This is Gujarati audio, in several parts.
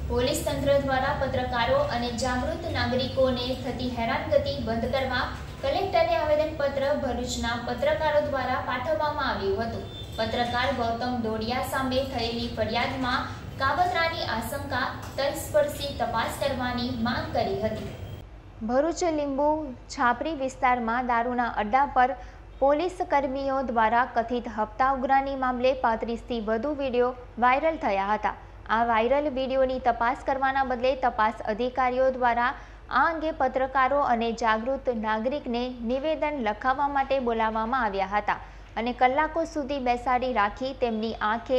પોલીસ તંત્ર દ્વારા પત્રકારો અને જાગૃત નાગરિકોને થતી હેરાનગતિ બંધ કરવા કલેક્ટરને આવેદનપત્ર ભરૂચના પત્રકારો દ્વારા પાઠવવામાં આવ્યું હતું। પત્રકાર ગૌતમ ડોડિયા સામે થયેલી ફરિયાદમાં કાવતરાની આશંકા તલસ્પર્શી તપાસ કરવાની માંગ કરી હતી। ભરૂચ લીંબુ છાપરી વિસ્તારમાં દારૂના અડ્ડા પર પોલીસ કર્મીઓ દ્વારા કથિત હપ્તા ઉઘરાણી મામલે 35થી વધુ વિડીયો વાયરલ થયા હતા। આ વાયરલ વિડીયોની તપાસ કરવાના બદલે તપાસ અધિકારીઓ દ્વારા આ અંગે પત્રકારો અને જાગૃત નાગરિકને નિવેદન લખાવવા માટે બોલાવવામાં આવ્યા હતા અને કલાકો સુધી બેસાડી રાખી તેમની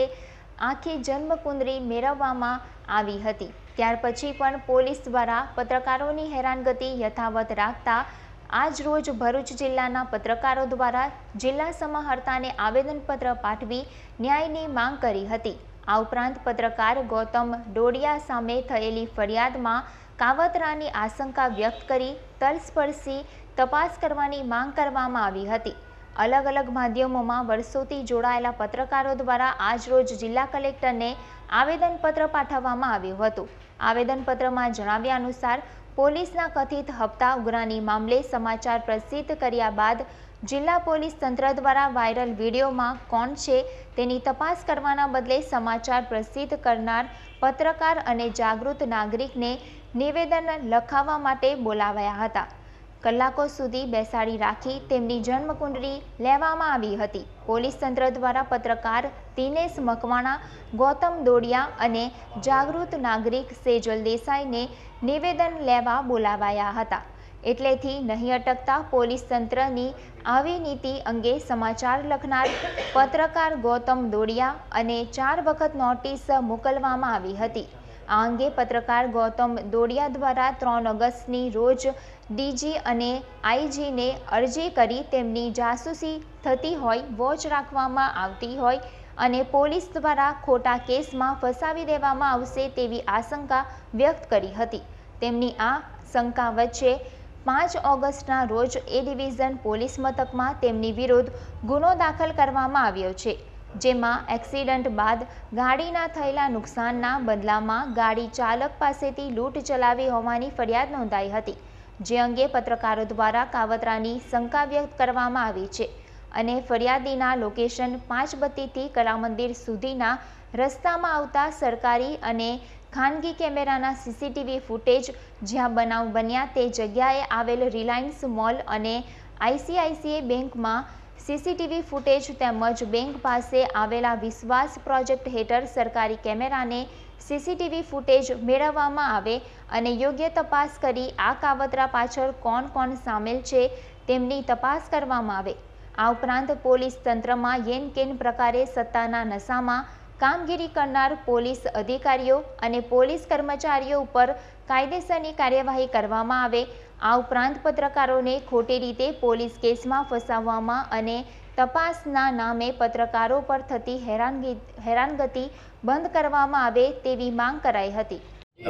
આંખે જન્મકુંડળી મેળવવામાં આવી હતી। ત્યાર પછી પણ પોલીસ દ્વારા પત્રકારોની હેરાનગતિ યથાવત રાખતા આજ રોજ ભરૂચ જિલ્લાના પત્રકારો દ્વારા જિલ્લા સમાહર્તાને આવેદનપત્ર પાઠવી ન્યાયની માંગ કરી હતી। આ ઉપરાંત પત્રકાર ગૌતમ ડોડિયા સામે થયેલી ફરિયાદમાં કાવતરાની આશંકા વ્યક્ત કરી તલસ્પર્શી તપાસ કરવાની માંગ કરવામાં આવી હતી। અલગ અલગ માધ્યમોમાં વર્ષોથી જોડાયેલા પત્રકારો દ્વારા આજરોજ જિલ્લા કલેક્ટરને આવેદનપત્ર પાઠવવામાં આવ્યું હતું। આવેદનપત્રમાં જણાવ્યા અનુસાર પોલીસના કથિત હપ્તા ઉઘરાણી મામલે સમાચાર પ્રસિદ્ધ કર્યા બાદ જિલ્લા પોલીસ તંત્ર દ્વારા વાયરલ વિડીયોમાં કોણ છે તેની તપાસ કરવાના બદલે સમાચાર પ્રસિદ્ધ કરનાર પત્રકાર અને જાગૃત નાગરિકને નિવેદન લખાવવા માટે બોલાવાયા હતા। કલાકો સુધી બેસાડી રાખી તેમની જન્મકુંડળી લેવામાં આવી હતી। પોલીસ તંત્ર દ્વારા પત્રકાર દિનેશ મકવાણા, ગૌતમ ડોડિયા અને જાગૃત નાગરિક સેજલ દેસાઈને નિવેદન લેવા બોલાવાયા હતા। એટલેથી નહીં અટકતા પોલીસ તંત્રની આવી નીતિ અંગે સમાચાર લખનાર પત્રકાર ગૌતમ ડોડિયા અને 4 વખત નોટિસ મોકલવામાં આવી હતી। આ અંગે પત્રકાર ગૌતમ ડોડિયા દ્વારા 3 ઓગસ્ટની રોજ ડીજી અને આઈજીને અરજી કરી તેમની જાસૂસી થતી હોય, વોચ રાખવામાં આવતી હોય અને પોલીસ દ્વારા ખોટા કેસમાં ફસાવી દેવામાં આવશે તેવી આશંકા વ્યક્ત કરી હતી। તેમની આ શંકા વચ્ચે 5 ઓગસ્ટના રોજ એ ડિવિઝન પોલીસ મથકમાં તેમની વિરુદ્ધ ગુનો દાખલ કરવામાં આવ્યો છે, જેમાં એક્સિડન્ટ બાદ ગાડીના થયેલા નુકસાનના બદલામાં ગાડી ચાલક પાસેથી લૂંટ ચલાવી હોવાની ફરિયાદ નોંધાઈ હતી, જે અંગે પત્રકારો દ્વારા કાવતરાની શંકા વ્યક્ત કરવામાં આવી છે અને ફરિયાદીના લોકેશન 5 બત્તીથી કલામંદિર સુધીના રસ્તામાં આવતા સરકારી અને ખાનગી કેમેરાના સીસીટીવી ફૂટેજ, જ્યાં બનાવ બન્યા તે જગ્યાએ આવેલ રિલાયન્સ મોલ અને આઈસીઆઈસીઆઈ બેંકમાં સીસીટીવી ફૂટેજ તેમજ બેંક પાસે આવેલા વિશ્વાસ પ્રોજેક્ટ હેઠળ સરકારી કેમેરાને સીસીટીવી ફૂટેજ મેળવવામાં આવે અને યોગ્ય તપાસ કરી આ કાવતરા પાછળ કોણ સામેલ છે તેમની તપાસ કરવામાં આવે। આ ઉપરાંત પોલીસ તંત્રમાં યેનકેન પ્રકારે સત્તાના નશામાં કામગીરી કરનાર પોલીસ અધિકારીઓ અને પોલીસ કર્મચારીઓ ઉપર કાયદેસરની કાર્યવાહી કરવામાં આવે। આ ઉપરાંત પત્રકારોને ખોટી રીતે પોલીસ કેસમાં ફસાવવામાં અને તપાસના નામે પત્રકારો પર થતી હેરાનગતિ બંધ કરવામાં આવે તેવી માંગ કરાઈ હતી।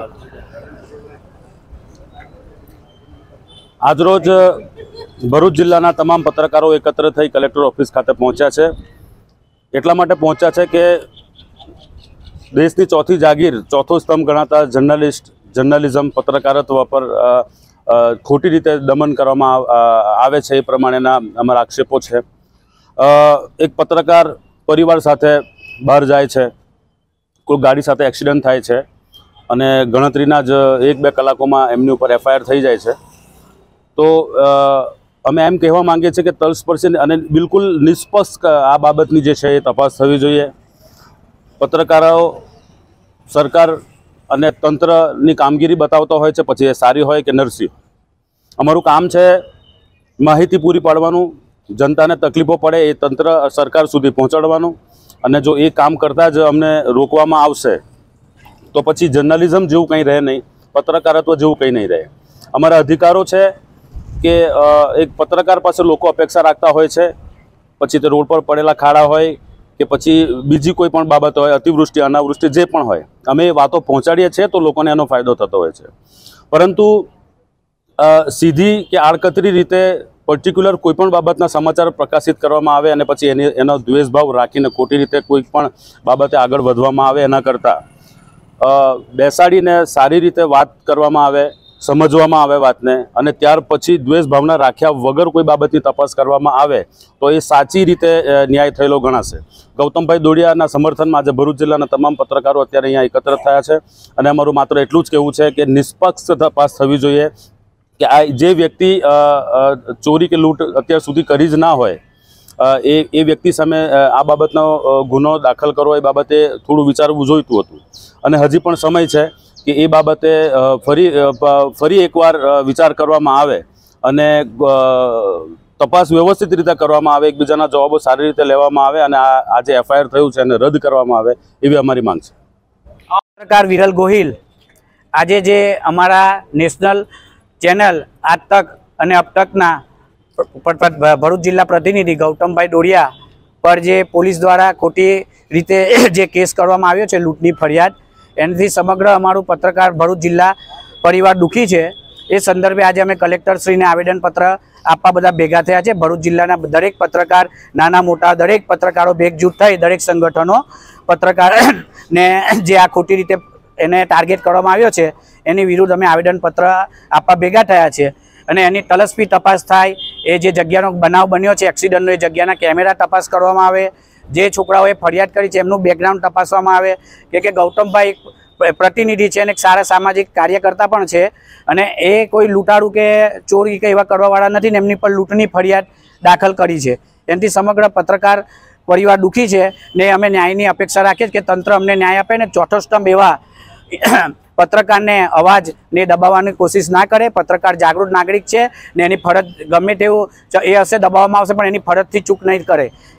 આજરોજ ભરૂચ જિલ્લાના તમામ પત્રકારો એકત્ર થઈ કલેક્ટર ઓફિસ ખાતે પહોંચ્યા છે। એટલા માટે પહોંચ્યા છે કે દેશની ચોથી જાગીર, ચોથો સ્તંભ ગણાતા જર્નલિઝમ, પત્રકારત્વ પર ખોટી રીતે દમન કરવામાં આવે છે, એ પ્રમાણેના અમારા આક્ષેપો છે। એક પત્રકાર પરિવાર સાથે બહાર જાય છે, કોઈ ગાડી સાથે એક્સિડન્ટ થાય છે અને ગણતરીના જ 1-2 કલાકોમાં એમની ઉપર એફઆઈઆર થઈ જાય છે, તો અમે એમ કહેવા માંગીએ છીએ કે તલસ્પર્શી અને બિલકુલ નિષ્પક્ષ આ બાબતની જે છે એ તપાસ થવી જોઈએ। પત્રકારો સરકાર અને તંત્રની કામગીરી બતાવતા હોય છે, પછી એ સારી હોય કે નરસી। અમારું કામ છે માહિતી પૂરી પાડવાનું, જનતાને તકલીફો પડે એ તંત્ર સરકાર સુધી પહોંચાડવાનું, અને જો એ કામ કરતાં જ અમને રોકવામાં આવશે તો પછી જર્નલિઝમ જેવું કંઈ રહે નહીં, પત્રકારત્વ જેવું કંઈ નહીં રહે। અમારા અધિકારો છે કે એક પત્રકાર પાસે લોકો અપેક્ષા રાખતા હોય છે, પછી તે રોડ પર પડેલા ખાડા હોય કે પછી બીજી કોઈ પણ બાબત હોય, અતિવૃષ્ટિ અનાવૃષ્ટિ જે પણ હોય, અમે એ વાતો પહોંચાડીએ છીએ તો લોકોને એનો ફાયદો થતો હોય છે। પરંતુ સીધી કે આડકતરી રીતે પર્ટિક્યુલર કોઈ પણ બાબતના સમાચાર પ્રકાશિત કરવામાં આવે અને પછી એનો દ્વેષભાવ રાખીને ખોટી રીતે કોઈ પણ બાબતે આગળ વધવામાં આવે, એના કરતાં બેસાડીને સારી રીતે વાત કરવામાં આવે, સમજવામાં આવે વાતને, અને ત્યાર પછી દ્વેષ ભાવના રાખ્યા વગર કોઈ બાબતની તપાસ કરવામાં આવે તો એ સાચી રીતે ન્યાય થયેલો ગણાશે. ગૌતમભાઈ દોડિયાના સમર્થનમાં આજે ભરૂચ જિલ્લાના તમામ પત્રકારો અત્યારે અહીંયા એકત્ર થયા છે અને અમારું માત્ર એટલું જ કહેવું છે કે નિષ્પક્ષ તપાસ થવી જોઈએ કે આ જે વ્યક્તિ ચોરી કે લૂંટ અત્યાર સુધી કરી જ ના હોય એ વ્યક્તિ સામે આ બાબતનો ગુનો દાખલ કરવો એ બાબતે થોડું વિચારવું જોઈતું હતું. અને હજી પણ સમય છે કે એ બાબતે ફરી એકવાર વિચાર કરવામાં આવે અને તપાસ વ્યવસ્થિત રીતે કરવામાં આવે, એકબીજાના જવાબો સારી રીતે લેવામાં આવે અને આ જે એફઆઈઆર થયું છે એને રદ કરવામાં આવે એવી અમારી માંગ છે. પત્રકાર વિરલ ગોહિલ આજે જે અમારા નેશનલ ચેનલ આજ તક અને અબ તકના ભરૂચ જિલ્લા પ્રતિનિધિ ગૌતમભાઈ દોડિયા પર જે પોલીસ દ્વારા ખોટી રીતે જે કેસ કરવામાં આવ્યો છે લૂંટની ફરિયાદ, એનાથી સમગ્ર અમારું પત્રકાર ભરૂચ જિલ્લા પરિવાર દુઃખી છે. એ સંદર્ભે આજે અમે કલેક્ટરશ્રીને આવેદનપત્ર આપવા બધા ભેગા થયા છે. ભરૂચ જિલ્લાના દરેક પત્રકાર, નાના મોટા દરેક પત્રકારો ભેગજૂથ થઈ દરેક સંગઠનો પત્રકારને જે આ ખોટી રીતે એને ટાર્ગેટ કરવામાં આવ્યો છે એની વિરુદ્ધ અમે આવેદનપત્ર આપવા ભેગા થયા છે. અને એની તલસ્પી તપાસ થાય, એ જે જગ્યાનો બનાવ બન્યો છે એક્સિડન્ટનો, એ જગ્યાના કેમેરા તપાસ કરવામાં આવે, જે છોકરાઓએ ફરિયાદ કરી છે એમનું બેકગ્રાઉન્ડ તપાસવામાં આવે કે ગૌતમભાઈ પ્રતિનિધિ છે અને એક સારા સામાજિક કાર્યકર્તા પણ છે અને એ કોઈ લૂંટાડું કે ચોરી કે એવા કરવાવાળા નથી ને એમની પર લૂંટની ફરિયાદ દાખલ કરી છે. એનાથી સમગ્ર પત્રકાર પરિવાર દુઃખી છે ને અમે ન્યાયની અપેક્ષા રાખીએ કે તંત્ર અમને ન્યાય આપે ને ચોથો સ્તંભ એવા પત્રકારને અવાજને દબાવવાની કોશિશ ના કરે. પત્રકાર જાગૃત નાગરિક છે ને એની ફરજ ગમે તેવું એ હશે દબાવવામાં આવશે પણ એની ફરજથી ચૂક નહીં કરે.